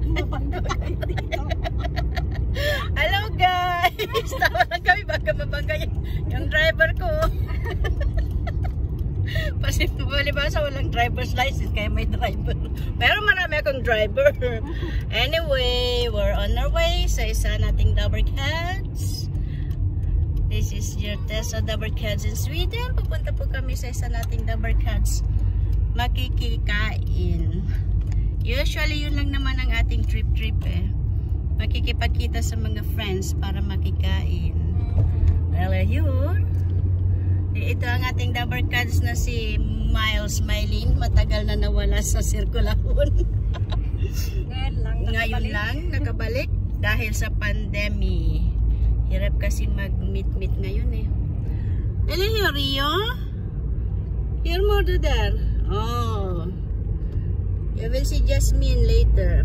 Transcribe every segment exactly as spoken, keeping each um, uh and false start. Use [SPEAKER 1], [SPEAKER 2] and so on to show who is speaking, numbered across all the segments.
[SPEAKER 1] mabanggayan dito.
[SPEAKER 2] Hello guys! Tawa lang kami baka mabangga yung, yung driver ko. Kasi palibasa walang driver's license kaya may driver. Pero marami akong driver. Anyway, we're on our way sa isa nating Dabber Cats. This is your Tessa Dabber Cats in Sweden. Pupunta po kami sa isa nating Dabber Cats. Makikikain. Usually yun lang naman ang ating trip-trip eh. Makikipagkita sa mga friends para makikain. Well, yun. Ito ang ating Dabber Cats na si Miles Mylene. Matagal na nawala sa sirkulahon.
[SPEAKER 1] Ngayon lang nakabalik.
[SPEAKER 2] Ngayon lang nakabalik dahil sa pandemic. Hirap kasi mag-meet-meet ngayon eh. Hello here, Rio. Here more to there. Oh. You will see Jasmine later.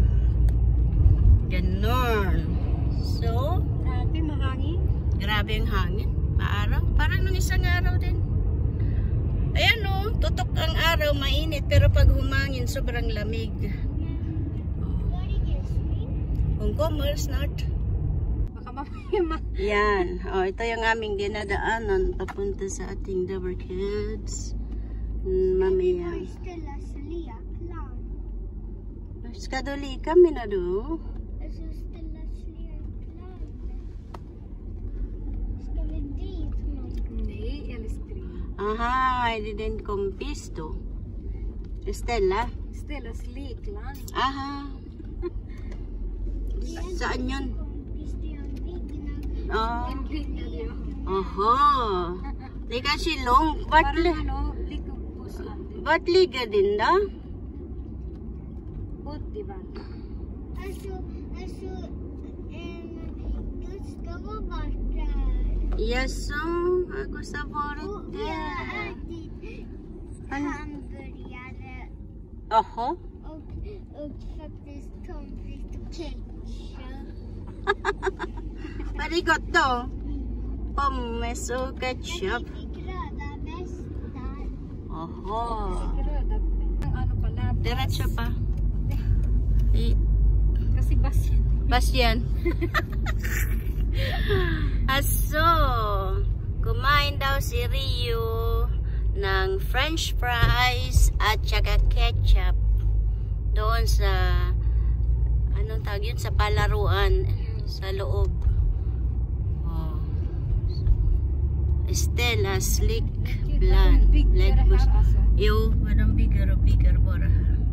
[SPEAKER 2] Ganon. So,
[SPEAKER 1] Grabe, mahangin.
[SPEAKER 2] grabe ang hangin. Maaraw. Parang nung isang araw din. Ayan o, tutok ang araw, mainit. Pero pag humangin, sobrang lamig. Kung commerce, not.
[SPEAKER 1] Baka mamaya.
[SPEAKER 2] Yan. O, ito yung aming dinadaanan papunta sa ating Dabber Cats. Mamaya. Skaduli kami na do. Aha, I didn't compete to. Stella?
[SPEAKER 1] Stella's Lake lang.
[SPEAKER 2] Aha. Saan yun? Oh. Oho. Di kasi long. Ba't li
[SPEAKER 1] ano, likupos lang.
[SPEAKER 2] ba't liga din da?
[SPEAKER 1] Good, diba?
[SPEAKER 3] Also, also, um, gusto ko ba siya?
[SPEAKER 2] Yes, so. Ako sa borit.
[SPEAKER 3] Ja, die hamburgare
[SPEAKER 2] Oho.
[SPEAKER 3] och, och faktiskt pommes och ketchup.
[SPEAKER 2] Very good to. Pommes o ketchup.
[SPEAKER 3] Vi fick röda västar.
[SPEAKER 2] Oho.
[SPEAKER 1] Röda. Ang ano pala.
[SPEAKER 2] Diretso pa. I
[SPEAKER 1] Kasi bas yan.
[SPEAKER 2] Bas yan. Aso, kumain daw si Rio ng french fries at saka ketchup doon sa anong tawag yun? Sa palaruan sa loob. Oh. Stella's Lake Plan. Lake bus. Yo, madam bigger bigger bora.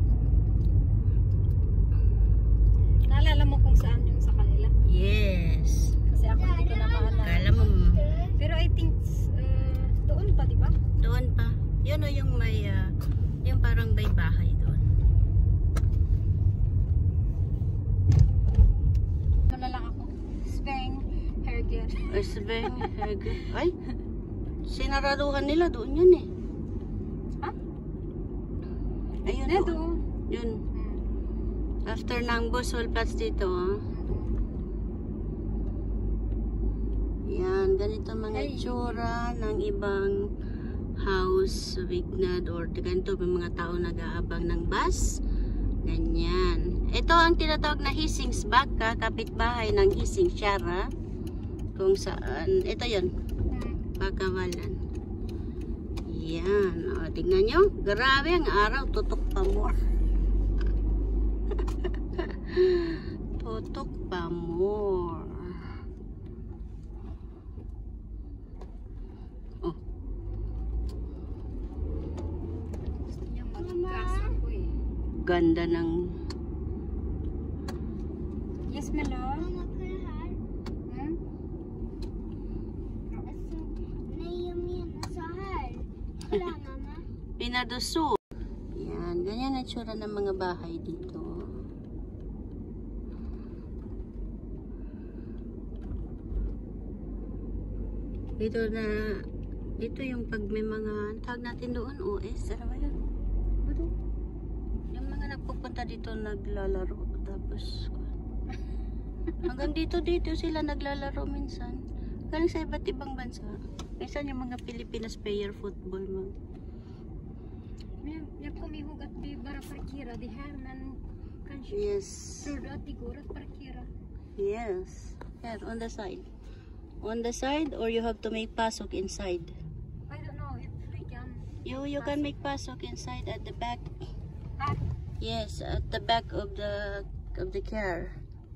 [SPEAKER 1] Naalala mo kung saan yung sa kanila?
[SPEAKER 2] Yes.
[SPEAKER 1] Kasi ako hindi ko na maalala.
[SPEAKER 2] Kala mo
[SPEAKER 1] Pero I think uh, doon pa, di ba?
[SPEAKER 2] doon pa. Yun o yung may uh, yung parang may bahay doon.
[SPEAKER 1] Wala lang ako. Sveng, Herger.
[SPEAKER 2] Ay, Sveng, Herger. Ay, sinaraduhan nila doon yun eh.
[SPEAKER 1] Ha?
[SPEAKER 2] Ayun
[SPEAKER 1] Na
[SPEAKER 2] doon.
[SPEAKER 1] doon.
[SPEAKER 2] Yun. After ng Busolplatz dito ah. Yan, ganito mga itsura ng ibang house sa Vignad or ganito may mga tao nag-aabang ng bus. Ganyan. Ito ang tinatawag na Hisings Baka, kapitbahay ng Hising Shara. Kung saan, ito yun. Bakawalan. Yan. O, tignan nyo. Grabe ang araw. Tutok pa more. Tutok pa more. Oh.
[SPEAKER 1] Gusto niya mag-gas ako eh.
[SPEAKER 2] Ganda ng
[SPEAKER 1] Yes, Melo?
[SPEAKER 3] Mamma, kolla här.
[SPEAKER 1] Hmm?
[SPEAKER 3] Alltså, nej, jag menar så här. Kolla, mamma.
[SPEAKER 2] Pinaduso. Yan. Ganyan ang tsura ng mga bahay dito. Dito na, dito yung pag may mga, tawag natin doon, O S, ano ba yun? Ano? Yung mga nagpupunta dito naglalaro, tapos, hanggang dito, dito sila naglalaro minsan. Galing sa iba't ibang bansa. Minsan yung mga Pilipinas player football mo.
[SPEAKER 1] Men jag kommer ihåg att vi bara parkerade här, men kanske.
[SPEAKER 2] Yes.
[SPEAKER 1] Tror du att det går att parkera?
[SPEAKER 2] Yes. Here, on the side. On the side, or you have to make pasok inside.
[SPEAKER 1] I don't know if we can.
[SPEAKER 2] You you can make pasok inside at the back.
[SPEAKER 1] Ah,
[SPEAKER 2] Yes, at the back of the of the car.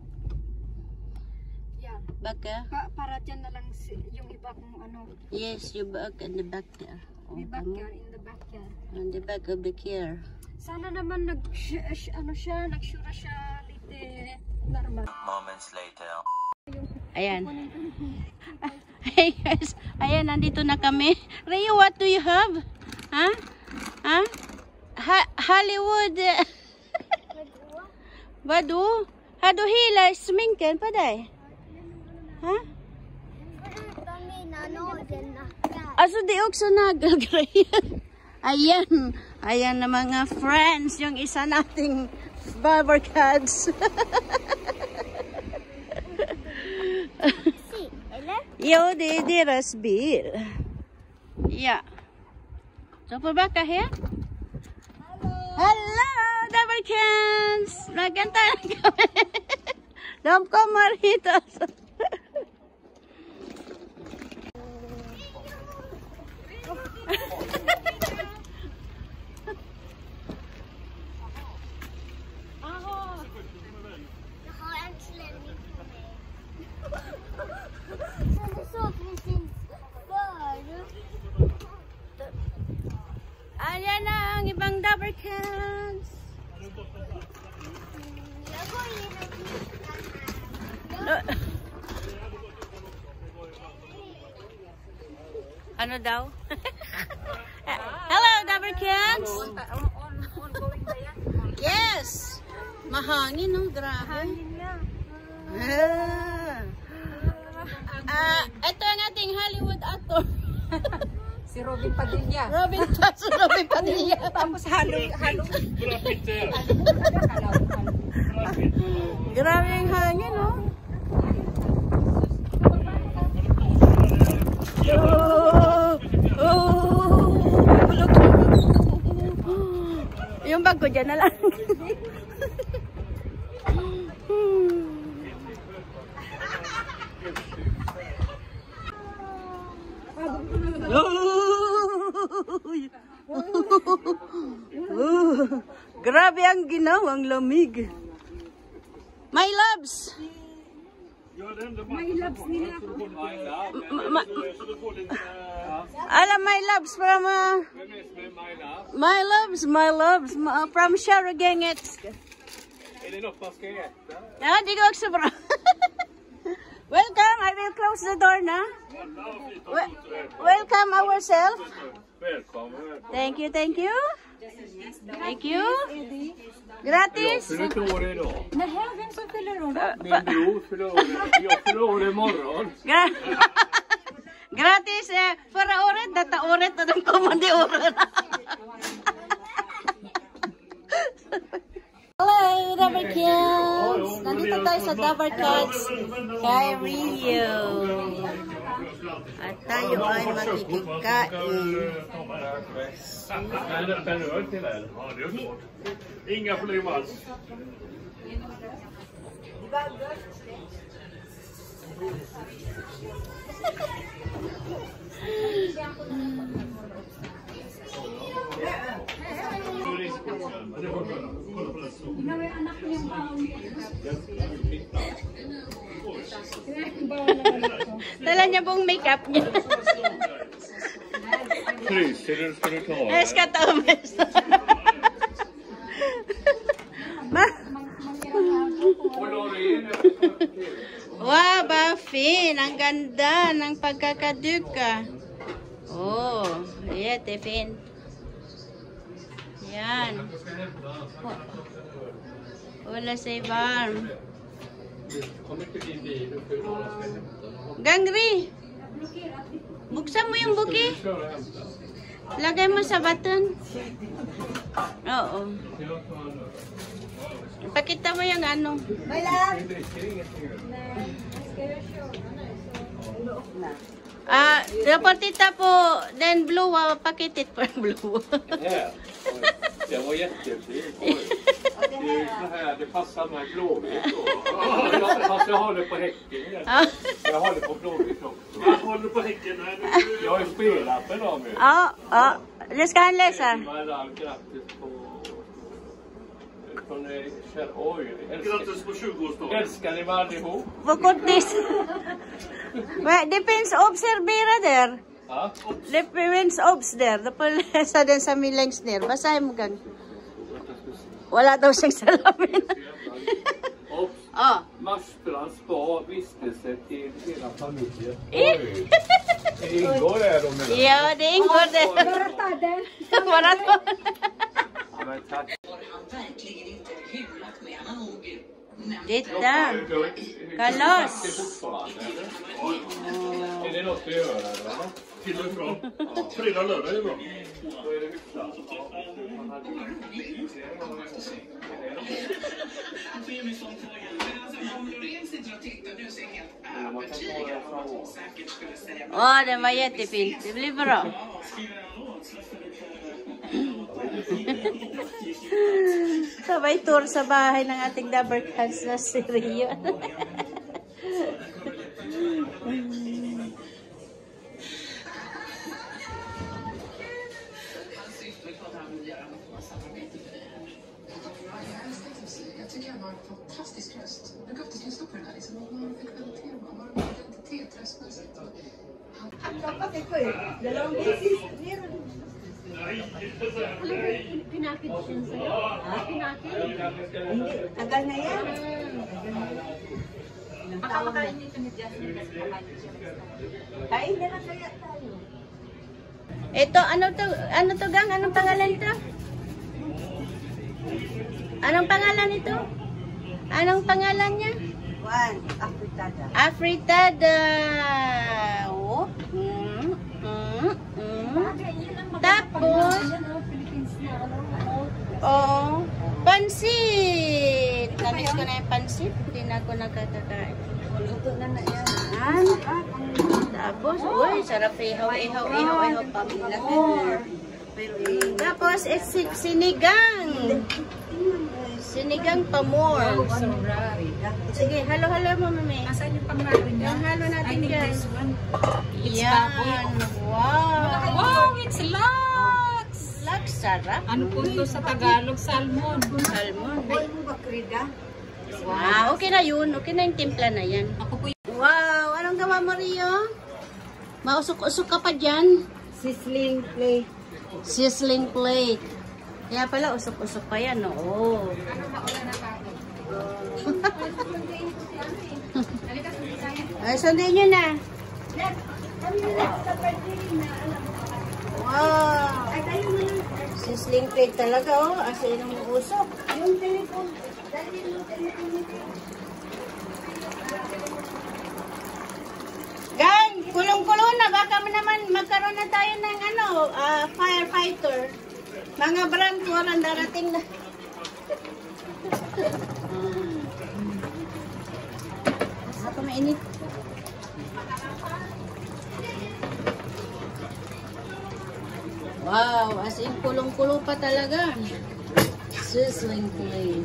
[SPEAKER 1] yeah.
[SPEAKER 2] Back eh?
[SPEAKER 1] Pa para dyan na lang si yung iba kung ano.
[SPEAKER 2] Yes, you back in the back there.
[SPEAKER 1] May
[SPEAKER 2] Oh,
[SPEAKER 1] backyard in the backyard.
[SPEAKER 2] on the back of the car.
[SPEAKER 1] Sana naman nag sh- sh- ano siya, nagsura siya lite normal.
[SPEAKER 4] Moments later.
[SPEAKER 2] Ayan. Hey guys, ayan, nandito na kami. Rio, what do you have? Ha? Ha? Ha Hollywood. Badu? Hadu hila sminken pa day? Ha? Aso di okso nagagray. Ayan. Ayan na mga friends, yung isa nating barber cats. Yo, di deras bil. Yeah. So, pabaka here? Hello, Dabarkans! Maganda na kami. Dam ko maritos. Ayan na ang ibang Dabarkans. Ano daw? Hello, Dabarkans! Yes! Mahangin, no? Grabe. Ah, ah, ito ang ating Hollywood actor.
[SPEAKER 1] Si Robin Padilla.
[SPEAKER 2] Robin, si Robin Padilla.
[SPEAKER 1] Tapos halo, halo.
[SPEAKER 2] Grabe yung hangin, no? Oh, oh, bulog. Yung bag ko dyan na lang. Oh, grabe ang ginawang lamig. My loves.
[SPEAKER 1] May labs nila ako.
[SPEAKER 2] Ma Alam, my loves from uh, my loves, my loves uh, from Sharagangetsk. Ja, die går också bra. Welcome, I will close the door now. Wel welcome ourselves. Thank you, thank you. Thank you. Gratis.
[SPEAKER 1] Nej, vem som fyller år?
[SPEAKER 5] Min bror fyller år. Jag fyller år imorgon.
[SPEAKER 2] Gra Gratis eh. Förra året, detta året och de kommande åren. Hello, Dabarkans! Nandito tayo sa Dabarkans kay Rio. At tayo ay makikikain.
[SPEAKER 5] En öl till er. Ja, det är klart. Inga problem alls.
[SPEAKER 2] Dala niya pong makeup niya.
[SPEAKER 5] Fryser du, ska du ta det?
[SPEAKER 2] Jag ska ta mest. Wow, Buffy! Ang ganda ng pagkakaduka. Oh, jättefint. Yan. Wala sig varm. Gangri! Buksan mo yung buki. Lagay mo sa button. Oo. Pakita mo yung ano. Ah, reportita po. Then blue, uh, pakitit for blue.
[SPEAKER 5] Ja, det var jättefint. ju så här, det passar mig blåvitt då. Fast jag håller på Häcken igen. Jag håller på blåvitt också. Jag håller på Häcken här. Jag har ju spelat med dem.
[SPEAKER 2] Ja, ja. Det ska han läsa.
[SPEAKER 5] Grattis på... Från Kjell. Oj, grattis på tjugoårsdagen. Älskar ni mig allihop?
[SPEAKER 2] På kortis. Depends observera där.
[SPEAKER 5] Ha?
[SPEAKER 2] Depends obs där. Dapat sa din sa milengs ner. Basahin mo gang. Wala daw siyang salamin.
[SPEAKER 5] Obs.
[SPEAKER 2] Ja.
[SPEAKER 5] Marstrand spa vistelse till hela familjen. Oj. Det ingår där de menar.
[SPEAKER 2] Ja, det ingår där. Bara då.
[SPEAKER 5] Men tack.
[SPEAKER 2] Titta. Kalas.
[SPEAKER 5] Är det något att göra eller? Till och från. Fredag lördag är bra. Då är det hyfsat.
[SPEAKER 2] Åh, den var jättefint. Det blir bra. Sabay tour sa bahay ng ating Dabarkans na si Rio.
[SPEAKER 4] Jag tycker han har en fantastisk röst. Jag brukar alltid lyssna på den här. Liksom, vad har han för kvalitet? Vad har han för identitet röstmässigt?
[SPEAKER 1] Pinakit siya sa'yo? Pinakit?
[SPEAKER 2] Tagal na yan.
[SPEAKER 1] Makamakain nito ni Justin kasi kakain siya.
[SPEAKER 2] Kain na lang kaya tayo. Ito, ano to? Ano to, gang? Anong pangalan ito? Anong pangalan ito? Anong pangalan niya?
[SPEAKER 6] Juan, afritada.
[SPEAKER 2] Afritada. Oh. Mm, mm, mm. Tapos, oh, pansit. Namiss ko na yung pansit. Hindi na ako nakakakain.
[SPEAKER 6] Luto na na yan.
[SPEAKER 2] Yan. Tapos, uy, sarap ihaw, ihaw, ihaw, ihaw. Pamilagay. Tapos, it's sinigang. Sinigang pamor. Sige, halo-halo mo, mami.
[SPEAKER 1] Asan yung panglaban niya?
[SPEAKER 2] Yung halo natin
[SPEAKER 1] I think
[SPEAKER 2] dyan.
[SPEAKER 1] this one. It's
[SPEAKER 2] Yan.
[SPEAKER 1] baboy.
[SPEAKER 2] Wow.
[SPEAKER 1] Wow, it's lax!
[SPEAKER 2] Lax, sarap.
[SPEAKER 1] Ano po ito sa Tagalog? Salmon.
[SPEAKER 2] Salmon.
[SPEAKER 6] Ay, mo ba krida?
[SPEAKER 2] Wow, okay na yun. Okay na yung timpla na yan.
[SPEAKER 1] Ako po yung
[SPEAKER 2] Wow, anong gawa mo, Rio? Mausok-usok ka pa dyan.
[SPEAKER 6] Sizzling plate.
[SPEAKER 2] Sizzling plate. Kaya pala, usok-usok pa yan, oo. Ay, sundin nyo na. Wow. Sizzling plate talaga, oh. Asin ang usok.
[SPEAKER 6] Yung telepon. Dali yung telepon nito.
[SPEAKER 2] Gang, kulong-kulong na. Baka naman magkaroon na tayo ng ano, uh, firefighter. Mga brand ko ang darating na. Ako mainit. Wow, as in kulong-kulo pa talaga. Sizzling plate.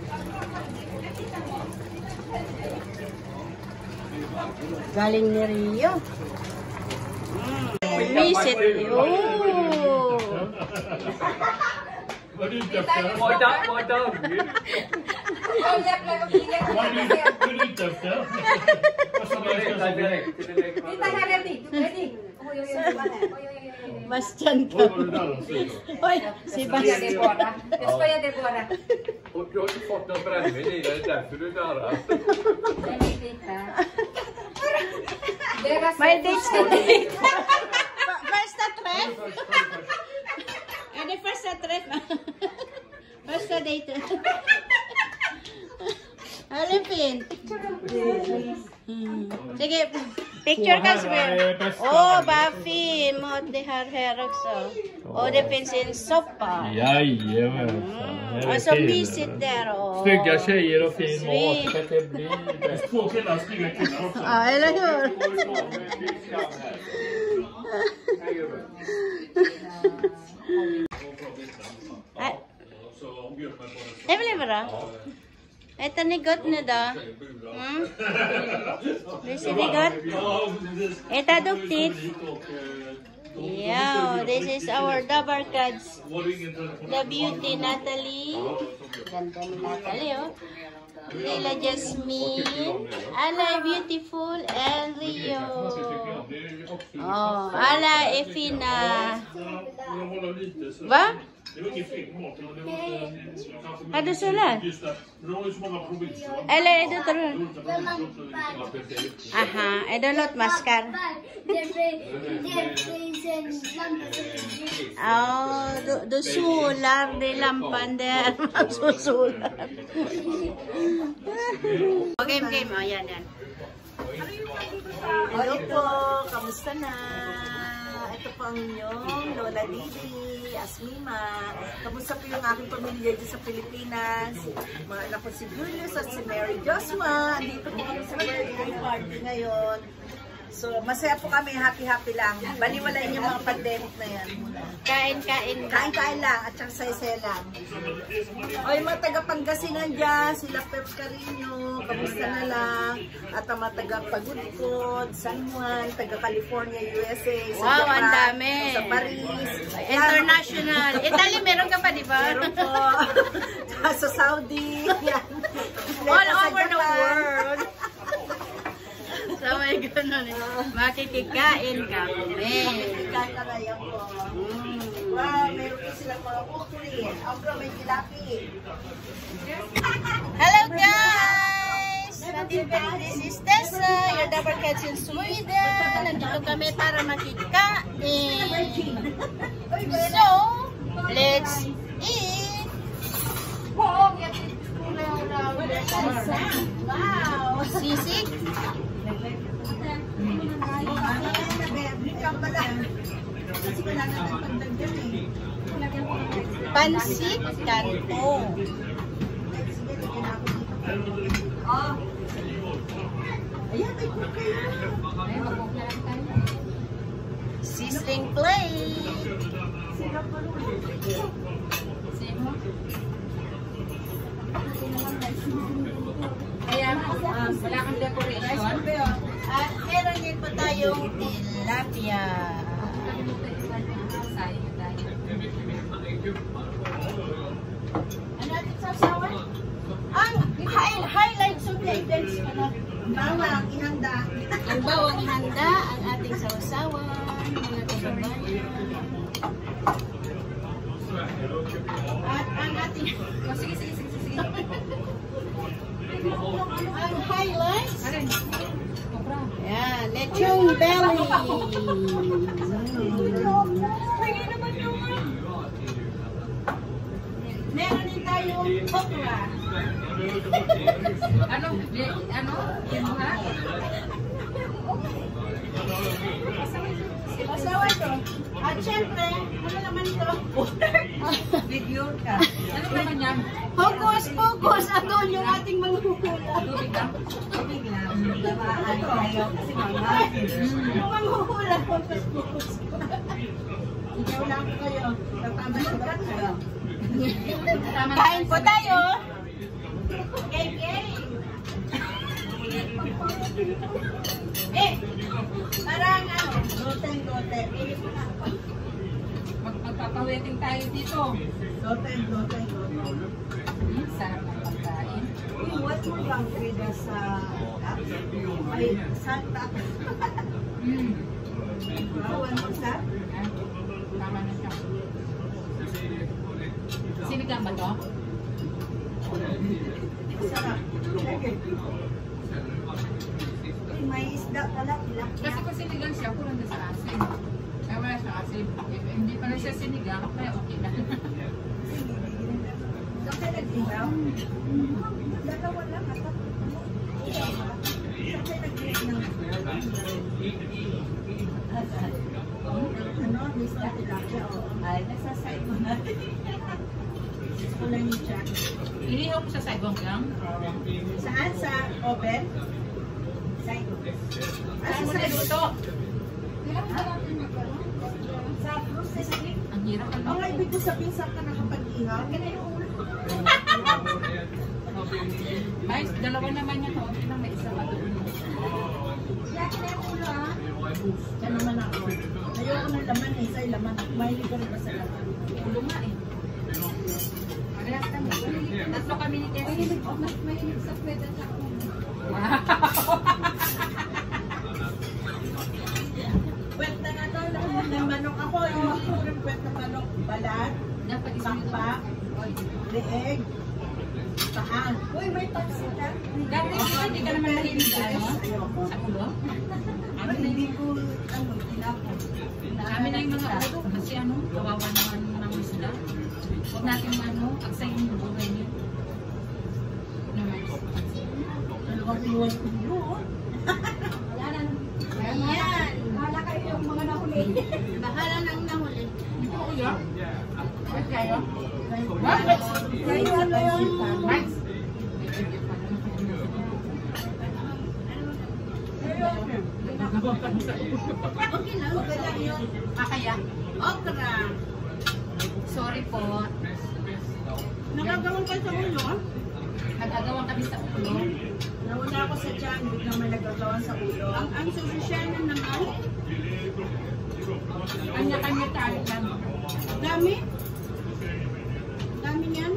[SPEAKER 2] Galing ni Rio. Mm. Misit. Oh.
[SPEAKER 5] Vad är du ute efter? Vad är vad är Vad är du ute efter? Vad ska man reta direkt?
[SPEAKER 1] Kita här ready. Ready. Oj, oj, oj.
[SPEAKER 2] Bastian ka.
[SPEAKER 5] Vad var det där de säger?
[SPEAKER 2] Oy, si Bastian.
[SPEAKER 1] Jag skojar det bara.
[SPEAKER 5] Och du har inte fått någon brännvin i dig, det är därför du darrar.
[SPEAKER 2] May dates ka date. First trip? Ano first trip? First date. Alipin. Hmm. Sige, picture ka sir. Oh, Buffy. Mot de har här också. Och det finns en soppa.
[SPEAKER 5] Jajamensan.
[SPEAKER 2] Och så mysigt där. Och...
[SPEAKER 5] Snygga tjejer och fin
[SPEAKER 2] Snygg.
[SPEAKER 5] mat. Det blir bäst. Två killar, snygga killar också.
[SPEAKER 2] Ja, eller hur? Det blir bra. Äter ni gott nu då? Mm? Visst är det gott? Äta duktigt. Yeah, this is our Dabarkads. The beauty Natalie. Ganda ni Natalie, oh. Lila Jasmine. Ala beautiful and Rio. Oh, ala Efina. Va? Ada salah? Eller är det terus? Aha, är det något maskar? Oh, du, du solar di lampan der. Magsusular. Okay, game. Oh, yan, yan. Hello po, kamusta na? Ito po ang inyong Lola Didi, Asmima. Kamusta po yung aking pamilya dito sa Pilipinas? Mga anak ko si Julius at si Mary Joshua. Andito po kami sa birthday party ngayon. So, masaya po kami, happy-happy lang. Baliwalain yung mga pandemic na yan.
[SPEAKER 1] Kain-kain.
[SPEAKER 2] Kain-kain lang at saka say-say lang. O, yung mga taga-Pangasinan dyan, sila Peps Carino, kamusta na lang. At ang mga taga-Pagudkod, San Juan, taga-California, U S A, sa
[SPEAKER 1] Wow,
[SPEAKER 2] Japan,
[SPEAKER 1] ang dami.
[SPEAKER 2] sa Paris.
[SPEAKER 1] International. Italy, meron ka pa, di ba?
[SPEAKER 2] Meron po. Sa Saudi. Yan.
[SPEAKER 1] All
[SPEAKER 2] Sa
[SPEAKER 1] over the
[SPEAKER 2] Japan.
[SPEAKER 1] world. So, may ganun eh. Makikikain kami.
[SPEAKER 2] Kakarayan po. Wow, meron po silang mga ukli. Ang may tilapi.
[SPEAKER 1] Hello guys! This is Tessa, your Dabarkads in Sweden. Nandito kami para makikain. So, let's eat! Wow! Sisig? Pansit kanto. Sizzling plate.
[SPEAKER 6] Kaya, uh, wala kang decoration.
[SPEAKER 2] At meron din po tayong tilapia.
[SPEAKER 1] Ano ating sasawan? Ang hi- highlights of the events. Ano?
[SPEAKER 2] Bawang ihanda.
[SPEAKER 1] Ang bawang ihanda, ang ating sausawan, mga kababayan. At ang ating...
[SPEAKER 6] Oh, sige, sige, sige, sige.
[SPEAKER 1] Ang highlights. Yan, lechong belly. Meron din tayong okra.
[SPEAKER 6] Ano? Di, ano? Yan mo ha?
[SPEAKER 1] Masawa to. At syempre, ano naman to?
[SPEAKER 6] Video ka. Ano naman yan?
[SPEAKER 1] Focus, focus. Ano yung ating mga hukula?
[SPEAKER 6] Tubig lang? Tubig lang.
[SPEAKER 2] Tamaan tayo kasi mama.
[SPEAKER 1] Yung mga hukula, focus, focus.
[SPEAKER 2] Ikaw lang po kayo. Tatama na ba kayo?
[SPEAKER 1] Kain po tayo. Okay, okay. Eh, parang ano?
[SPEAKER 2] Loteng, loteng.
[SPEAKER 6] Mag magpapaweting tayo dito.
[SPEAKER 2] Loteng, loteng, loteng.
[SPEAKER 6] Hmm, sarap ng pagkain.
[SPEAKER 2] Uy, what mo lang Frida sa... Ay, Santa.
[SPEAKER 6] Hmm.
[SPEAKER 2] Wow, ano sa?
[SPEAKER 6] Ah, tama na siya. Sinigang ba to?
[SPEAKER 2] Sarap. May isda pala, tilapia.
[SPEAKER 6] Kasi kung sinigang siya, kulang na sa asin. Kaya wala siya asin. If hindi pa rin siya sinigang, kaya okay na.
[SPEAKER 2] Kasi nag-ihaw. Dalawa lang. Kasi nag-ihaw. Ano, isda tilapia. Ay, nasasay ko na. Kulay ni Jack.
[SPEAKER 6] Inihaw mo sa saibong lang.
[SPEAKER 2] Saan? Sa oven? Saan?
[SPEAKER 6] Saan mo niluto?
[SPEAKER 2] Sa process.
[SPEAKER 6] Ang hirap ano?
[SPEAKER 2] Ang ibig ko sabihin saan ka nakapag-ihaw?
[SPEAKER 6] Ay, dalawa naman niya to. Okay lang, may isa pa doon.
[SPEAKER 7] Yan naman ako. Ayoko ng laman eh, sa'yo laman. Mahilig ko rin ba sa laman?
[SPEAKER 6] Luma eh. Parehas kami. Tatlo kami ni Tessie.
[SPEAKER 1] Mas mahilig sa pwede sa ulo.
[SPEAKER 7] Pwet na nga daw lahat ng manok ako. Hindi ko rin pwet na manok. Balat,
[SPEAKER 6] Dapat isang
[SPEAKER 7] pakpak, leeg, paan.
[SPEAKER 1] Uy, may taxi ka?
[SPEAKER 6] Dati hindi ka naman mahilig sa ano?
[SPEAKER 7] Ayoko.
[SPEAKER 6] Sa ulo?
[SPEAKER 7] Ano, hindi ko, ano, tinapon.
[SPEAKER 6] Kami na yung mga ulo. Kasi ano, kawawa naman ng isda. Huwag natin ano, agsayin yung buhay niyo. Naman.
[SPEAKER 7] Dalawang iwan ko yun.
[SPEAKER 1] Wala na.
[SPEAKER 2] Ayan.
[SPEAKER 1] Wala kayo yung mga nahuli.
[SPEAKER 2] Bahala nang nahuli.
[SPEAKER 6] Hindi ko ulo. Ba't kayo?
[SPEAKER 7] Kayo ano yung...
[SPEAKER 6] Max?
[SPEAKER 2] Okay lang.
[SPEAKER 7] Okay lang yun.
[SPEAKER 6] Ah, kaya?
[SPEAKER 2] Okra.
[SPEAKER 6] Sorry po.
[SPEAKER 7] Nagagawin ka sa ulo, ah?
[SPEAKER 6] Nagagawa kami sa ulo.
[SPEAKER 7] Nauna ako sa tiyan, biglang may nagagawan sa ulo.
[SPEAKER 2] Ang ang susosyanan naman.
[SPEAKER 6] Kanya-kanya tayo lang.
[SPEAKER 2] Dami. Dami niyan.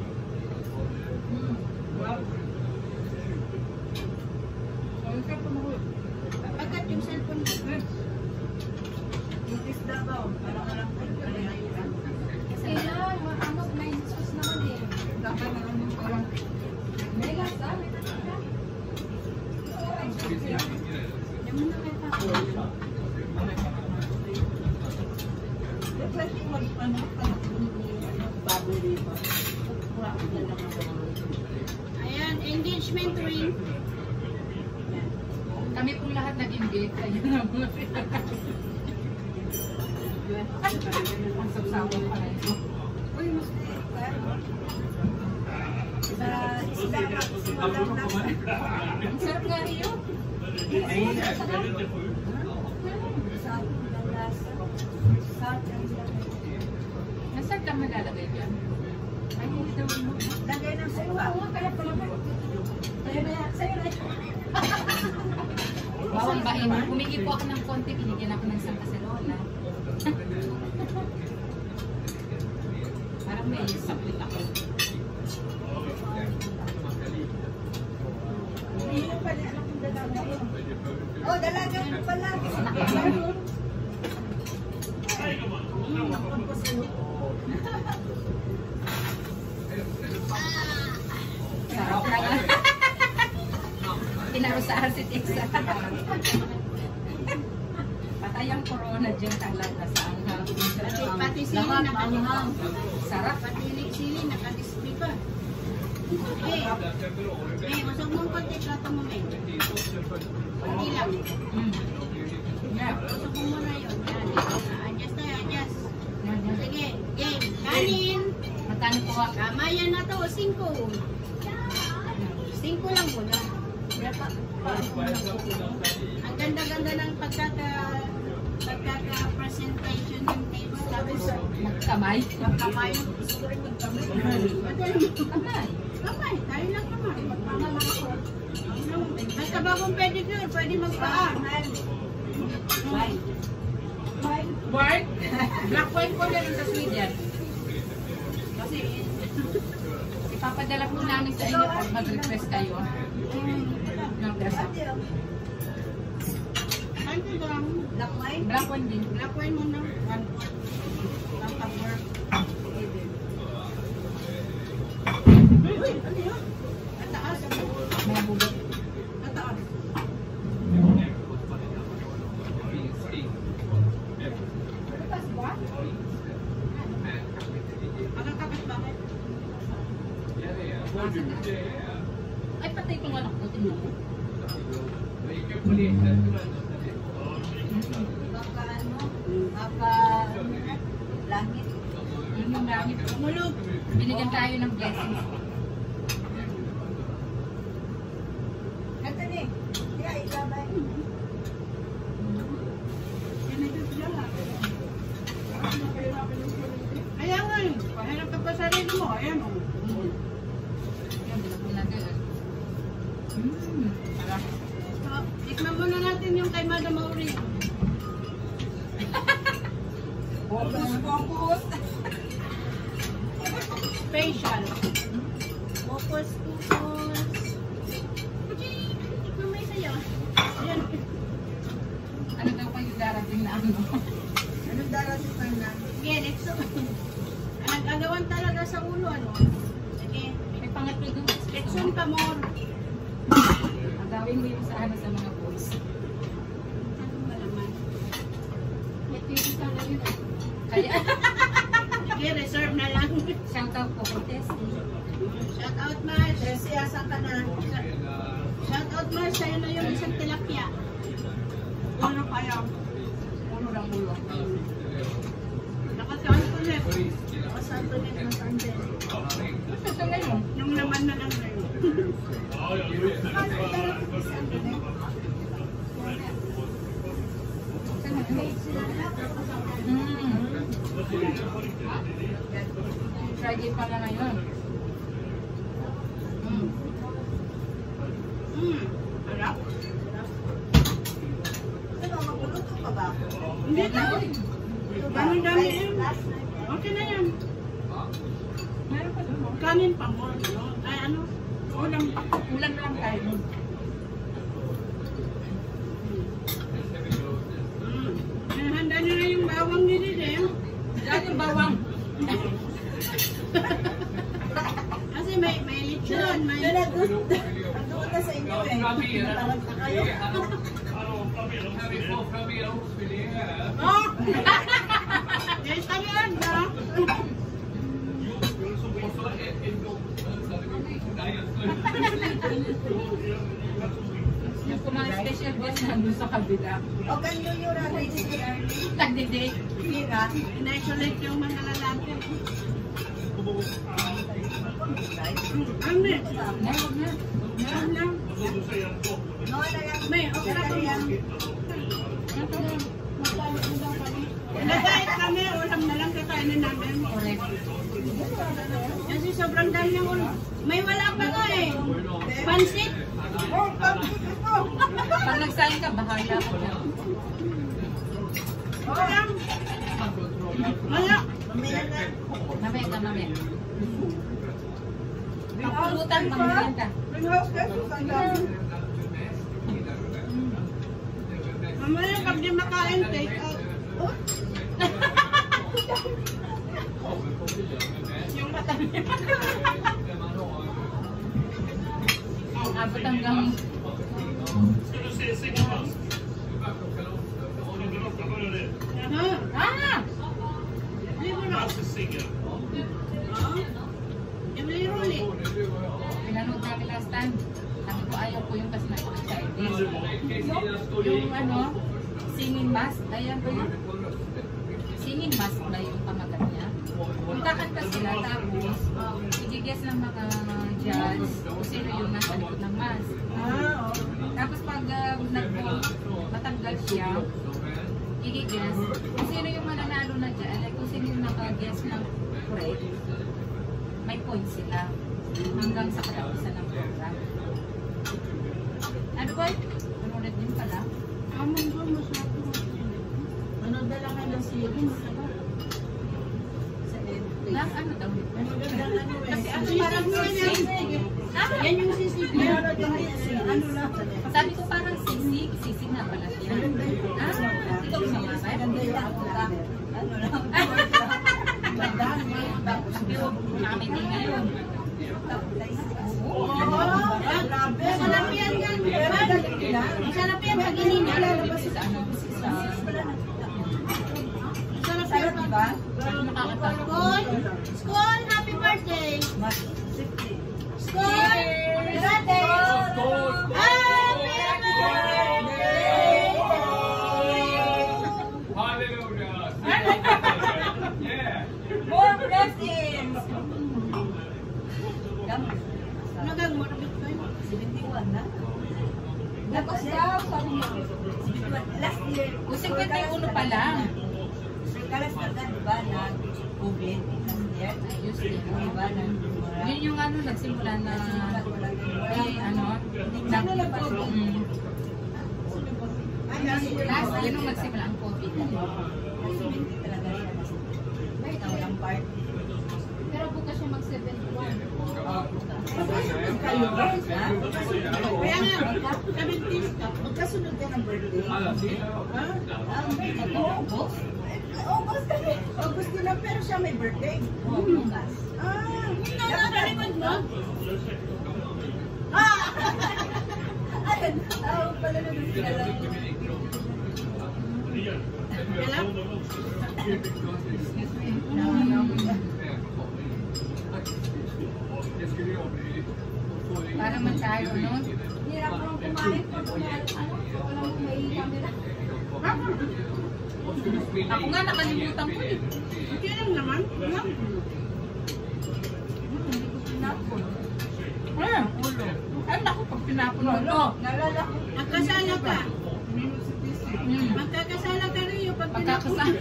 [SPEAKER 2] Agad yung cellphone mo.
[SPEAKER 7] Yung isda ba? Parang walang pagkalihan.
[SPEAKER 1] Kasi lang, ano, may sauce naman eh.
[SPEAKER 6] Dapat na lang yung parang
[SPEAKER 1] May lasa, may lasa.
[SPEAKER 2] Yan mo na kayo pa.
[SPEAKER 7] Pwede mo, ano, ano, baboy rito. Wala ko na lang ako.
[SPEAKER 2] Ayan, engagement ring.
[SPEAKER 6] kami pong lahat nag-invite. Ayun na po. Ang sapsawan pala ito.
[SPEAKER 1] Uy, mas
[SPEAKER 7] Sa isda ka, simulang na.
[SPEAKER 6] Ang sarap nga niyo. Nasaan ka malalagay dyan? Ay, hindi daw mo.
[SPEAKER 7] Lagay ng suka.
[SPEAKER 1] kaya pala ba? Kaya na yan, sa'yo na.
[SPEAKER 6] Bawal ba yun? Humingi po ako ng konti, binigyan ako ng isang kaserola. Parang may saplit ako.
[SPEAKER 7] Hindi mo pala alam kung dalaga yun. Oh, dalaga mo pala.
[SPEAKER 6] Sarap na nga. Pinarusahan si Tixa. Patay ang corona dyan talaga sa anghang.
[SPEAKER 2] Pati sili
[SPEAKER 6] Lahat
[SPEAKER 2] nakadisplay.
[SPEAKER 6] anghang. Sarap.
[SPEAKER 2] Pati sili nakadisplay pa. Eh, eh, masog mong konti plato mo, men. Konti lang.
[SPEAKER 6] Mm. Yeah.
[SPEAKER 2] Masog mo muna yun. Yan. Adjust tayo, adjust.
[SPEAKER 6] Yan, yan.
[SPEAKER 2] Sige, game. Kanin.
[SPEAKER 6] Magkano po ako?
[SPEAKER 2] Tama yan na to, cinco. Cinco lang muna. Ang ganda-ganda ng pagkaka pagkaka-presentation ng table. Tapos,
[SPEAKER 6] Magkamay.
[SPEAKER 2] magkamay. Madali.
[SPEAKER 6] Kamay.
[SPEAKER 2] Kamay, tayo lang kamay. Magpama lang ako. Basta bagong pedicure, pwede magpaa.
[SPEAKER 7] Bye.
[SPEAKER 6] Bart, black wine po na sa Sweden. Kasi ipapadala po namin sa inyo pag mag-request kayo ng grasa.
[SPEAKER 2] Ano lang?
[SPEAKER 7] Black wine?
[SPEAKER 6] Black wine din.
[SPEAKER 2] Black wine muna. One fourth. One cover.
[SPEAKER 7] Uy, ano yun?
[SPEAKER 2] Ataas.
[SPEAKER 6] May bugot.
[SPEAKER 2] Ataas. Ang kapit bakit?
[SPEAKER 6] Ay, patay kong anak ko. Tingnan mo.
[SPEAKER 7] Baka ano? Baka langit.
[SPEAKER 6] Yun yung langit.
[SPEAKER 2] Mulog.
[SPEAKER 6] Binigyan tayo ng blessings.
[SPEAKER 7] Ito ni. Kaya ikabay.
[SPEAKER 2] Ayan nga eh. Pahinap ka pa sarili mo. Ayan o.
[SPEAKER 6] Yan, binagyan natin.
[SPEAKER 7] Madam Maureen. Focus, focus. Facial. Focus, focus. Mamay sa'yo. Ayan.
[SPEAKER 6] Ano daw pa yung darating na ano?
[SPEAKER 7] Anong darating pa na? Sige, let's go. Ang gagawan talaga sa ulo, ano? Sige.
[SPEAKER 6] May pangatlo doon.
[SPEAKER 7] Let's on pa more.
[SPEAKER 6] Ang gawin mo yung sa ano sa mga boys.
[SPEAKER 7] Ano ba naman?
[SPEAKER 6] Ito yung isa na yun. Kaya,
[SPEAKER 7] Sige, reserve na lang.
[SPEAKER 6] shout out po kay Tessie.
[SPEAKER 7] Shout out, Mars. Tessie, asan ka na? Shout out, Mars. Sa'yo na yung isang tilapia. Ulo pa yan.
[SPEAKER 6] Ulo ng ulo.
[SPEAKER 7] Nakasaan ko net. Nakasaan ko net ng Sunday.
[SPEAKER 6] Ito sa ngayon.
[SPEAKER 7] Yung naman na lang ngayon.
[SPEAKER 6] Mm. Friday pa na ngayon.
[SPEAKER 7] Mm. Mm. Harap. Hindi na. Ganun dami yun. Okay na yan.
[SPEAKER 6] Meron pa doon.
[SPEAKER 7] Kanin pa mo. No? Ay ano? Ulam.
[SPEAKER 6] Ulan lang tayo.
[SPEAKER 7] Mm. Eh, handa nyo na yung bawang ni Dede.
[SPEAKER 6] Dahil yung bawang.
[SPEAKER 7] Kasi may may lechon, may... Nandun na sa inyo eh. Tawag na kayo. Oh! Yes, kami yan ba?
[SPEAKER 6] Yung mga special guest nandun sa kabila.
[SPEAKER 7] O ganyo yung rally si
[SPEAKER 6] Nagdidate.
[SPEAKER 7] Mira, in-isolate yung mga lalaki. Ano eh?
[SPEAKER 6] Meron na.
[SPEAKER 7] Meron lang. May, okay na ito yan. Nagkait kami, ulam na lang kakainin namin.
[SPEAKER 6] Correct.
[SPEAKER 7] Kasi sobrang dami ng ulam. May wala pa nga eh. Pansit. Oh, pansit ito.
[SPEAKER 6] Pag nagsahin ka, bahala ka dyan.
[SPEAKER 7] Wala. Wala.
[SPEAKER 6] Mamaya ka, mamaya. Pagpulutan, pangilian ka.
[SPEAKER 7] Mamaya pag di makain, take out. Oh. Yung mata niya.
[SPEAKER 6] Abot hanggang... Ah!
[SPEAKER 7] Libo na. Yung liro ulit.
[SPEAKER 6] Pinanood namin last time. Sabi ko, ayaw ko yung kasi na-Chinese. Yung ano, singing mask. Ayan ba yun? Singing mask ba yung pamagat niya? Magkakanta sila tapos i-guess ng mga judge kung sino yung nasa likod ng mask. Tapos pag uh, matanggal siya, i-guess kung sino yung mananalo na dyan, like kung sino yung naka-guess ng correct, may points sila hanggang sa katapusan ng program. Ano ba? Manulit din pala.
[SPEAKER 7] Among ko, masarap ko. Ano dala nga ng series? Sa Netflix.
[SPEAKER 6] Lang ano daw?
[SPEAKER 7] Ano ganda ano eh.
[SPEAKER 6] Kasi ano parang sisig. Ah,
[SPEAKER 7] Yan yung sisig niya. Ano lang.
[SPEAKER 6] sabi ko parang sisig. Sisig na pala siya. Ah, hindi ko sumasay.
[SPEAKER 7] Ganda yung outlaw. Ano lang. Madami.
[SPEAKER 6] Nakapiti ngayon.
[SPEAKER 7] Oo. Grabe. Masarap yan yan. Masarap yan pag ininit.
[SPEAKER 6] Sa ano? Sa...
[SPEAKER 7] Masarap yan ba?
[SPEAKER 6] Nakakatawa.
[SPEAKER 7] School! School! Happy birthday! School! Happy birthday! Happy birthday! More blessings! Nagang mo na bito yun? seventy-one na? Dapat daw, sabi niya. Last year.
[SPEAKER 6] Kung fifty-one pa lang.
[SPEAKER 7] Kalas na ka, diba, nag-COVID last year?
[SPEAKER 6] Ayos din.
[SPEAKER 7] Diba, nag-
[SPEAKER 6] Yun yung ano, nagsimula na ay ano, nag- mm, Last, yun ang magsimula ang COVID.
[SPEAKER 7] Hindi talaga siya. Ikaw lang part.
[SPEAKER 6] Pero bukas siya mag-seventy-one.
[SPEAKER 7] Kayo ba? Kaya nga, seventies ka, magkasunod ka ng birthday. Ha? Ang birthday ko, August? August kasi. August din lang, pero siya may birthday. August. Ah, nakalimod mo? Ah! Ayun, ah, pala na doon sila lang. Kailan? No, no.
[SPEAKER 6] Para man tayo, no?
[SPEAKER 1] Hirap nung kumain pag kumain. Ano? Wala mong may camera.
[SPEAKER 6] Ako nga nakalimutan ko eh.
[SPEAKER 7] Okay lang naman.
[SPEAKER 6] Ah, ulo. Ay, naku, pag pinapon mo ito.
[SPEAKER 1] Nalala ko.
[SPEAKER 7] Magkasala ka.
[SPEAKER 6] Hmm.
[SPEAKER 7] Magkakasala ka rin yung pag
[SPEAKER 6] Pagkakasama.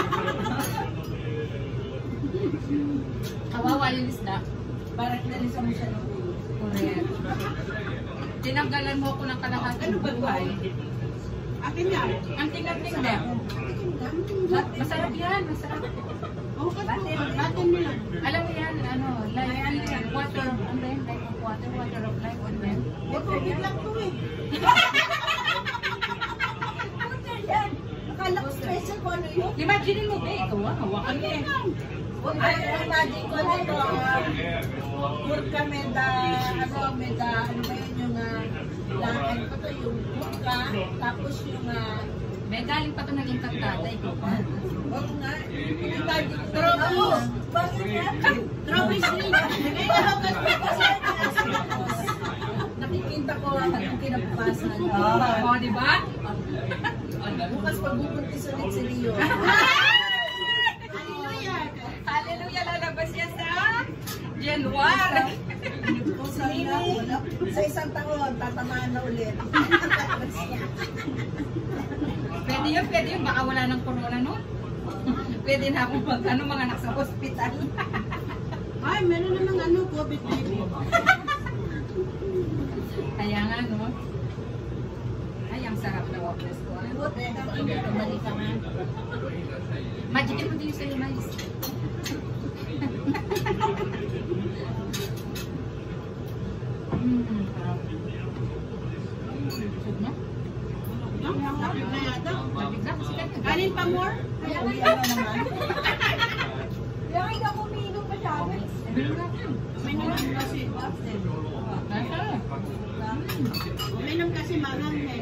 [SPEAKER 6] Kawawa yung isda.
[SPEAKER 7] Barat na rin sa mo siya ng ulo.
[SPEAKER 6] Correct. Tinanggalan mo ako ng kalahati.
[SPEAKER 7] Ano ba buhay? Akin yan.
[SPEAKER 6] Ang tingnan-tingnan. Masarap yan, masarap.
[SPEAKER 7] Oh, batin. Batin mo yan.
[SPEAKER 6] Alam mo yan, ano, like uh, water, ano ba yan? Like of water, water of life, ano ba yan?
[SPEAKER 7] May COVID lang to eh.
[SPEAKER 1] Water yan. Akala ko special ko ano yun.
[SPEAKER 6] Imagine mo ba, ikaw ah, hawakan mo eh.
[SPEAKER 7] Ay, imagine ko na ito. Burka meda, ano, meda, ano ba yun yung lahat ko to, yung burka, tapos yung
[SPEAKER 6] May galing pa ito naging kantada, ikaw pa.
[SPEAKER 7] huwag nga, imagine ko tropo. Bakit nga? Tropo street. Nakikita ko ang kinapasan.
[SPEAKER 6] O, di ba?
[SPEAKER 7] Bukas pagbubuntis ulit si Rio.
[SPEAKER 6] Hallelujah, lalabas yan sa January.
[SPEAKER 7] Sana, wala. Sa isang taon, tatamaan na ulit.
[SPEAKER 6] Pwede yun, pwede yun. Baka wala ng corona nun. Pwede na akong mag, ano, mga anak sa hospital.
[SPEAKER 7] Ay, meron namang ano, COVID baby.
[SPEAKER 6] Kaya nga, no? Ay, ang sarap na waffles ko. Balik ka nga. Magic mo din yung sa'yo, mais. Mm. Sud na?
[SPEAKER 7] Lapit na yata.
[SPEAKER 6] Bigla, sikat ka.
[SPEAKER 7] Kanin pa more? Kaya uwi na naman.
[SPEAKER 1] Kaya hindi ako umiinom masyado.
[SPEAKER 7] May naman kasi absent.
[SPEAKER 6] Nasa?
[SPEAKER 7] Uminom kasi marang eh.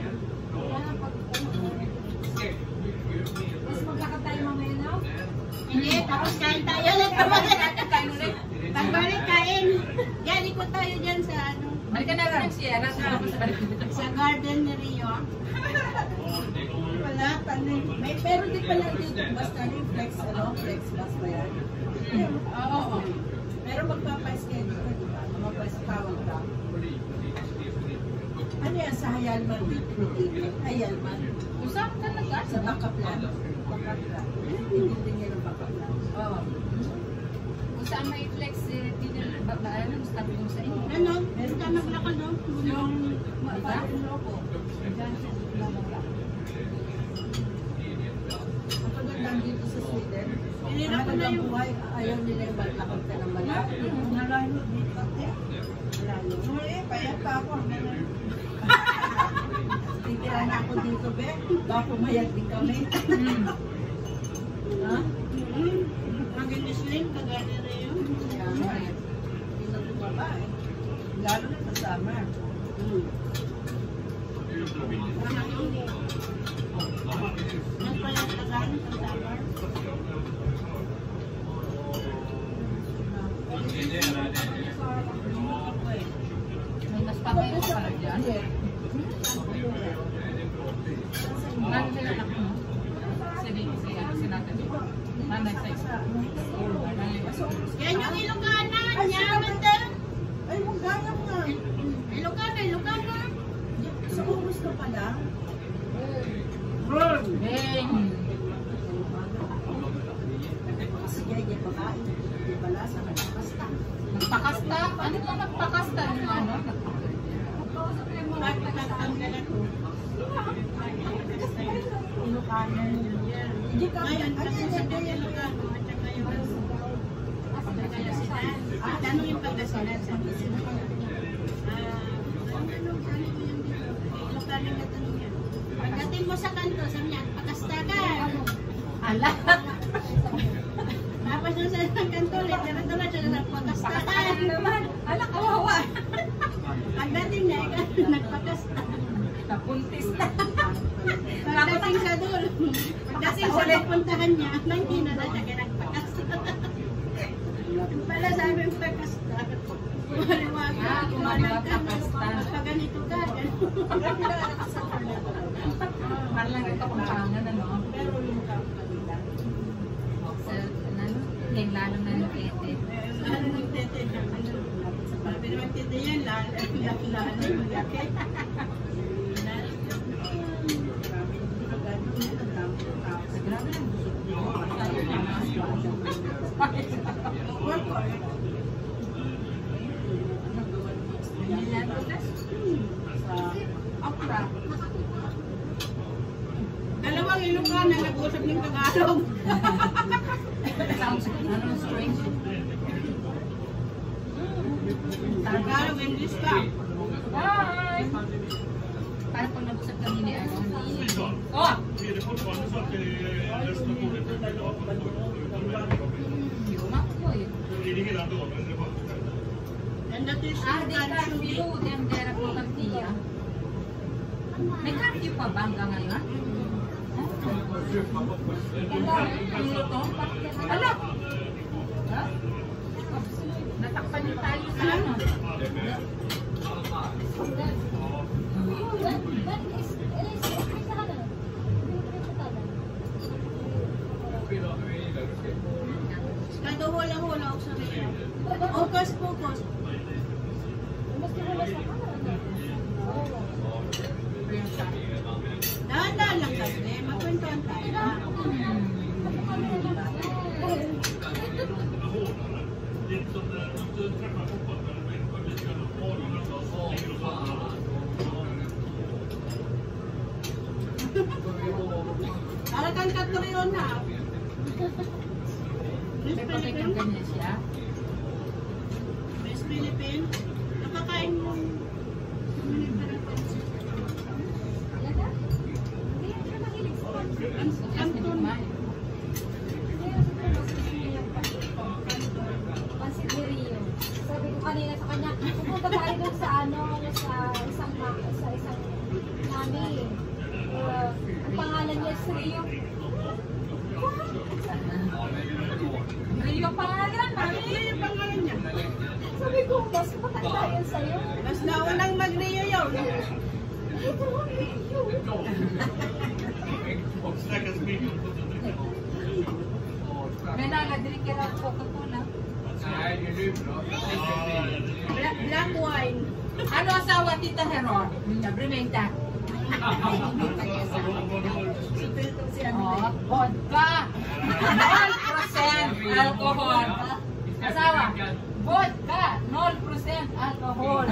[SPEAKER 1] Tapos magkakad tayo mamaya na.
[SPEAKER 7] Hindi, tapos kain tayo ulit.
[SPEAKER 6] Kain ulit.
[SPEAKER 7] Pagbalik kain. Yan, ikot tayo dyan sa ano.
[SPEAKER 6] Balikan natin ang Sierra.
[SPEAKER 7] Sa garden ni Rio. Wala, tanay. May, pero di pala dito. Basta rin flex, ano? Flex bus ba yan? Oo, oo. Pero magpapaschedule ka, di ba? Magpapatawag ka. Ano yan sa Hayalman? Hayalman.
[SPEAKER 6] Usap ka na ka?
[SPEAKER 7] Sa backup plan. Backup plan. Hindi din yan ang backup plan. Oo.
[SPEAKER 6] Kung saan may flex, hindi ba ano, sabi mo sa inyo.
[SPEAKER 7] Ano? Meron ka naglakad, no? Yung
[SPEAKER 6] Diba?
[SPEAKER 7] loko. Diyan siya naglakad. Ang pagandang dito sa Sweden, hinirap ko na yung buhay, ayaw nila yung maglakad ka ng malaki. Nalayo dito. Nalayo. Muli, payat pa ako. Titira na ako dito, be. Baka pumayag din kami. Ha? Maging slim, kagani rin yun. Kaya, hindi na bumaba eh. Lalo na sa summer. Hmm. Parang yun. Ang payat kagani sa summer.
[SPEAKER 6] May mas pagkain ka pala dyan. Ano sila anak mo? Sige, sige, ano sinatan mo? Nanay sa isa.
[SPEAKER 7] Yan yung Ilocana! Yaman din! Ay, Ilocana nga! Ilocana, Ilocana! Sa August ka pala?
[SPEAKER 6] Bang!
[SPEAKER 7] Sige, yan babae. Hindi pala sa nagpakasta.
[SPEAKER 6] Nagpakasta? Ano ba nagpakasta? Ano?
[SPEAKER 7] magpapatanggal ako. Ilocano. Ngayon, kasi sa Daya Ilocano, at saka yung Pangasinan. Ah, tanong yung Pangasinan. Sa Pangasinan. Ah, ano, ano, ano yung Ilocano na tanong yan? Pagdating mo sa kanto, sabi niya, pakastakan.
[SPEAKER 6] Ala.
[SPEAKER 7] Tapos nung sa kanto, literal-teral siya na pakastakan.
[SPEAKER 6] Ala, kawawa.
[SPEAKER 7] Pagdating niya, nagpakasta.
[SPEAKER 6] Napuntis na.
[SPEAKER 7] Pagdating sa dulo, pagdating sa napuntahan niya, nanggina na siya kaya nagpakasta. Yung pala sabi yung pagkasta. Kumaliwag ka, kumanag ka, magpaganito ka.
[SPEAKER 6] Parang nagkakumpangan, ano?
[SPEAKER 7] Pero yung kapatida.
[SPEAKER 6] Sa, ano? Yung lalo na yung tete.
[SPEAKER 7] Ano nang tete siya? Sabi naman tete yan, lalo yung yake.
[SPEAKER 6] Grabe lang busog dito. Tayo na mas
[SPEAKER 7] Dalawang Ilocano nag-usap ng Tagalog.
[SPEAKER 6] sounds ano, strange.
[SPEAKER 7] Tagalog, English ka.
[SPEAKER 6] Bye! Para pag nag-usap kami ni ano, ni... Oh! Yuma ko eh.
[SPEAKER 7] And that is
[SPEAKER 6] Ah, they curfew. Them there ako kantiya. May curfew pa ba hanggang ngayon? Ang luto? Ala! Ha? Natakpan niyo tayo sa ano?
[SPEAKER 7] Kado hula-hula ako sa rin. Focus, focus. Dahan-dahan lang kasi. Magkwentuhan tayo. Talagang katoriyon na. Miss
[SPEAKER 6] May pagkakang
[SPEAKER 7] Philippines.
[SPEAKER 6] ganyan siya.
[SPEAKER 7] Miss Philippines. Nakakain mo.
[SPEAKER 6] Ang sukas na kumain.
[SPEAKER 1] Pansit ni Rio. Sabi ko kanina sa kanya, pupunta tayo dun sa ano, sa isang sa isang nami. Uh, ang pangalan niya is Rio.
[SPEAKER 6] Rio pangalan, mami.
[SPEAKER 7] Ano yung pangalan niya?
[SPEAKER 1] Sabi ko, mas matanda yan sa'yo.
[SPEAKER 7] Mas naunang mag-Rio yun.
[SPEAKER 6] May nagadrink ka lang Coca-Cola.
[SPEAKER 7] Black, black wine.
[SPEAKER 6] Ano asawa Tita Heron? Brimenta. Oh, vodka. nine percent alcohol. Asawa, vodka. nine percent alcohol.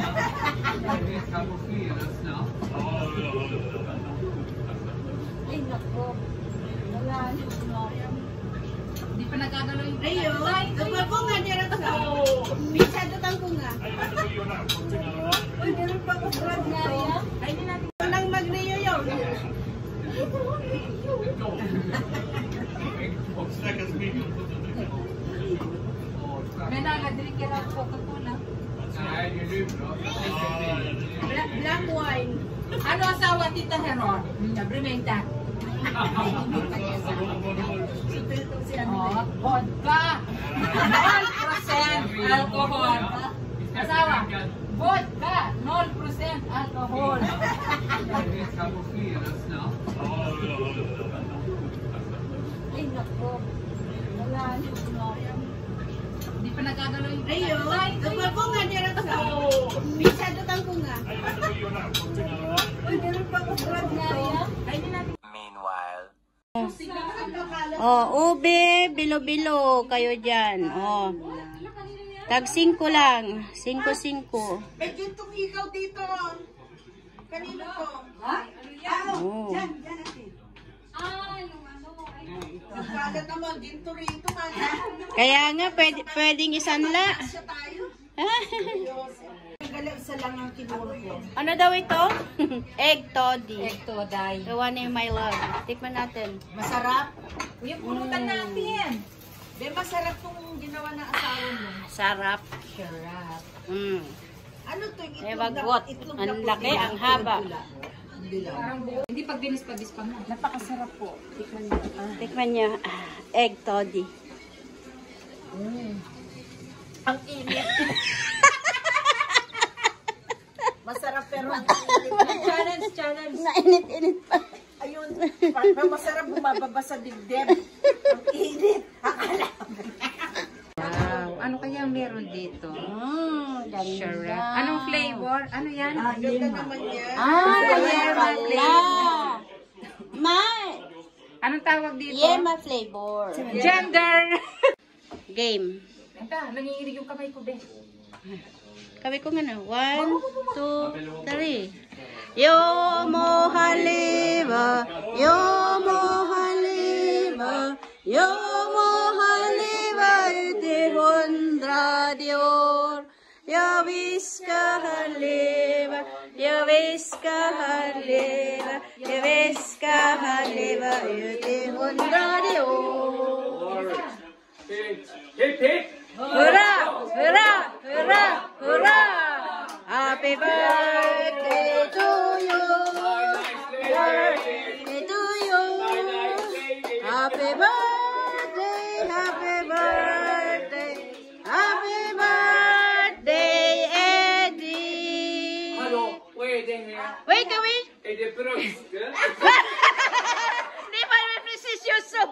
[SPEAKER 1] Ay, nako. Wala.
[SPEAKER 6] Hindi pa nagagalaw yung
[SPEAKER 7] Rio, kapag ko nga dyan ako sa Pisado kang ko nga. Uy, meron pa ako sa dito.
[SPEAKER 6] Ay, hindi natin.
[SPEAKER 7] Walang mag-Rio yun.
[SPEAKER 6] May nagadrink ka lang Coca-Cola.
[SPEAKER 7] Black, black wine.
[SPEAKER 6] Ano asawa Tita Heron? Brimenta. Oh, vodka. nine percent alcohol. Asawa, vodka. nine percent alcohol.
[SPEAKER 1] Ay, nako. Wala.
[SPEAKER 6] Hindi pa nagagalaw yung
[SPEAKER 7] Rio, kapag ko nga dyan ako sa Pisado kang ko nga. Uy, meron pa ako sa dito.
[SPEAKER 6] Ay, hindi natin.
[SPEAKER 2] Oh, ube, bilo-bilo kayo dyan. Oh. Tag singko lang. Singko-singko.
[SPEAKER 7] Eh, gintong ikaw dito. Kanino to?
[SPEAKER 1] Ha?
[SPEAKER 2] Oh.
[SPEAKER 7] Diyan, diyan natin.
[SPEAKER 1] Ah, yung ano, ay,
[SPEAKER 7] Nagkalat naman, ginto rito ka na.
[SPEAKER 2] Kaya nga, pwede, pwedeng isanla.
[SPEAKER 7] Siya tayo. Galing isa lang ang kinuro ko.
[SPEAKER 2] Ano daw ito? Egg toddy.
[SPEAKER 6] Egg to die.
[SPEAKER 2] The one in my love. Tikman natin.
[SPEAKER 7] Masarap.
[SPEAKER 6] Yung pulutan natin.
[SPEAKER 7] Be, masarap tong ginawa ng asawa mo.
[SPEAKER 2] Sarap.
[SPEAKER 6] Sarap.
[SPEAKER 2] Mm.
[SPEAKER 7] Ano to? Yung
[SPEAKER 2] Eh,
[SPEAKER 7] itlog
[SPEAKER 2] bagot.
[SPEAKER 7] na, itlog
[SPEAKER 2] Ang
[SPEAKER 7] na
[SPEAKER 2] laki,
[SPEAKER 7] puti.
[SPEAKER 2] ang haba.
[SPEAKER 7] Hindi lang.
[SPEAKER 6] Parang buo. Hindi pag binis-pabis pa mo.
[SPEAKER 7] Napakasarap po. Tikman niyo. Ah.
[SPEAKER 2] Tikman niyo. Ah, egg toddy.
[SPEAKER 7] Ang init. Masarap pero ang init.
[SPEAKER 6] Challenge, challenge.
[SPEAKER 2] Nainit-init pa.
[SPEAKER 7] Ayun. Parang masarap bumababa sa dibdib. Ang init. Akala.
[SPEAKER 6] Wow. Ano kaya meron dito?
[SPEAKER 2] Mm, ganda.
[SPEAKER 6] Sarap. Anong flavor? Ano yan?
[SPEAKER 7] Ang ganda naman yan.
[SPEAKER 2] Ah,
[SPEAKER 6] Yema
[SPEAKER 2] yema
[SPEAKER 6] flavor.
[SPEAKER 2] Ma,
[SPEAKER 6] Anong tawag dito?
[SPEAKER 2] yema flavor.
[SPEAKER 6] Gender.
[SPEAKER 2] Game.
[SPEAKER 6] Anta, nanginginig yung kamay ko, be.
[SPEAKER 2] Kami ko nga na. One, two, three. Yo mo haliba, yo mo haliba, yo mo haliba ute hundra dior. Yo viska haliba, yo viska haliba, yo viska haliba ute hundra dior.
[SPEAKER 5] Hip hip!
[SPEAKER 2] Hurra! Hurra! Hurra! Hurra! Happy birthday to you! Birthday to you! Happy birthday! Happy birthday! Happy birthday, Eddie!
[SPEAKER 5] Hallå, vad är det här?
[SPEAKER 2] Wait, can we?
[SPEAKER 5] Är det bröstet?
[SPEAKER 2] Det var väl precis just så!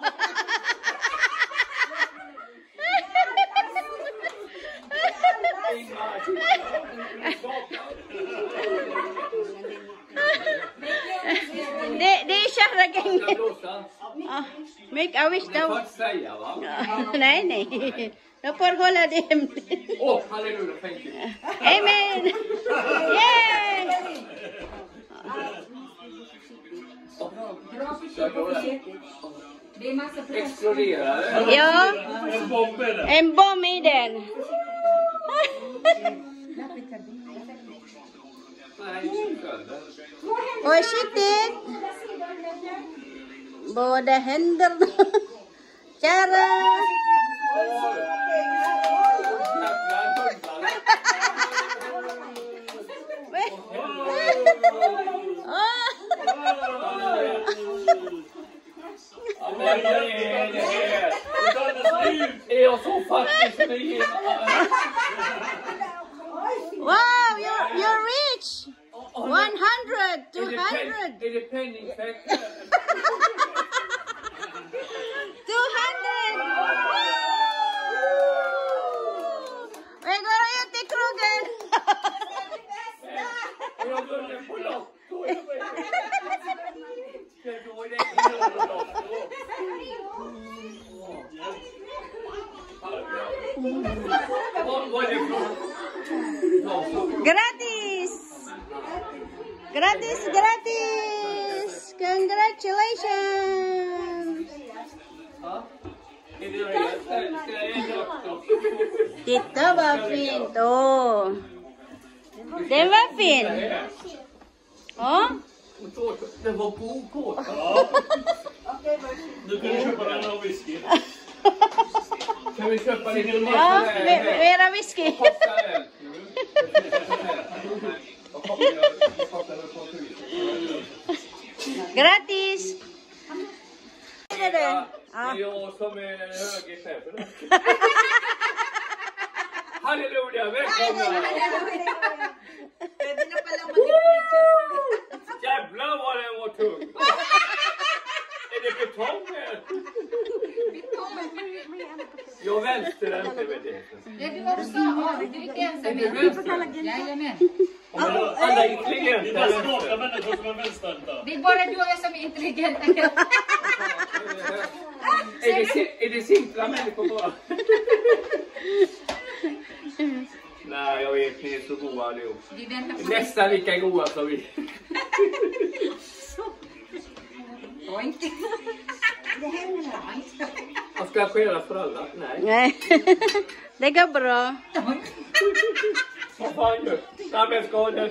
[SPEAKER 2] Det, det är kära gänget. Ah, make a wish
[SPEAKER 5] Det
[SPEAKER 2] daw.
[SPEAKER 5] får inte säga va?
[SPEAKER 2] Nej, nej. Då får hålla det hemligt.
[SPEAKER 5] Åh, halleluja, thank you.
[SPEAKER 2] Amen! Yay!
[SPEAKER 6] Det är massa press.
[SPEAKER 5] Exploderar det?
[SPEAKER 2] Ja,
[SPEAKER 5] En bomb är det.
[SPEAKER 2] en bomb i den.
[SPEAKER 5] Nej, inte sönder.
[SPEAKER 2] Oj, shit. Båda händerna. Kära.
[SPEAKER 5] Jävlar, hundar.
[SPEAKER 2] Ah.
[SPEAKER 5] Ja, men det är det här. Är jag så fattig så det ger...
[SPEAKER 2] Wow, you're, you're rich. one hundred, two
[SPEAKER 5] Är det
[SPEAKER 2] hundred.
[SPEAKER 5] pen- Är det penningtvätt?
[SPEAKER 2] two hundred! Men går det ut i krogen?
[SPEAKER 5] Och jag vunnit på Lotto. Det är då det är Lotto. Vad var det för?
[SPEAKER 2] Gratis! Gratis, gratis! Congratulations!
[SPEAKER 5] Ja. Är det rätt? Ska jag ändra också?
[SPEAKER 2] Titta vad fint! Åh! Den var fin! Ja.
[SPEAKER 5] Det var bokåt.
[SPEAKER 8] Du kan köpa den av whisky.
[SPEAKER 5] Kan vi köpa lite
[SPEAKER 2] Ja,
[SPEAKER 5] mer?
[SPEAKER 2] me- mera whisky.
[SPEAKER 5] Vad kostar den? Vad kostar den på tusen?
[SPEAKER 2] Gratis! Vad är det?
[SPEAKER 5] Det
[SPEAKER 2] Ja.
[SPEAKER 5] är jag som är högerchefen. Halleluja, välkomna!
[SPEAKER 7] Pwede na pala mag-preacher.
[SPEAKER 5] Jävlar vad den var tung! Är det betong här? Jag välter den inte med det.
[SPEAKER 6] Det blir också. Ja, det är ensam. Jajamän.
[SPEAKER 5] Alla
[SPEAKER 8] Det är
[SPEAKER 5] intelligenta
[SPEAKER 8] bara smarta
[SPEAKER 5] vänster.
[SPEAKER 8] människor som är vänsterhänta.
[SPEAKER 6] Det är bara du och jag som är intelligenta.
[SPEAKER 5] Är det, si- är det simpla människor bara? Nej, jag vet, ni är så goda allihop.
[SPEAKER 6] Vi väntar på
[SPEAKER 5] Nästan lika goda som vi.
[SPEAKER 6] Oink. Det händer oink.
[SPEAKER 5] Jag ska skära för alla. Nej.
[SPEAKER 2] Nej. Det går bra.
[SPEAKER 5] Vad fan gör du? Samhällsskador.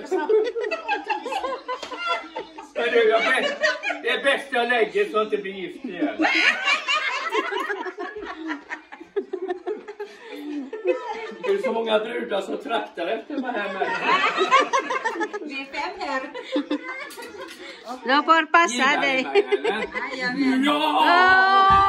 [SPEAKER 5] Det är bäst jag lägger så att det blir gift igen. Det är så många brudar som traktar efter mig här med.
[SPEAKER 6] Vi är fem här.
[SPEAKER 2] Du får passa dig.
[SPEAKER 5] Ja!